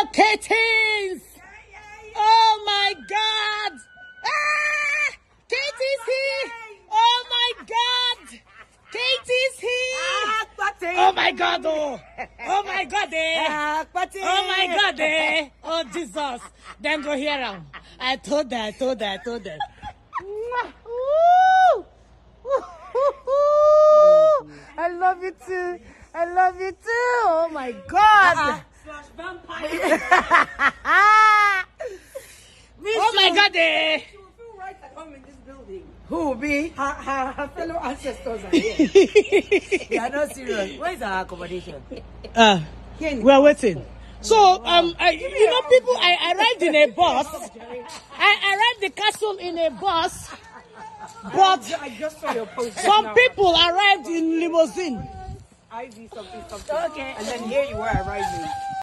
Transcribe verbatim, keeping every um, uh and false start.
Katie's! Oh my God! Ah! Katie's here! Oh my God! Katie's here! Oh my God! Oh, oh my God! Eh. Oh my God! Eh. Oh Jesus! Then go hear him. I told her. I told her. I told her. I love you too. I love you too. Oh my God! Uh-uh. Slash vampire. Oh my God! Eh. She will feel right at home in this building. Who will be? Her, her, her fellow ancestors are here. You are not serious. Where is our accommodation? Uh, we're waiting. So, um, I, you know, people, I arrived in a bus. I arrived the castle in a bus. But I just saw your post. Some people arrived in limousine. I see something, something. Okay. And then here you were arriving.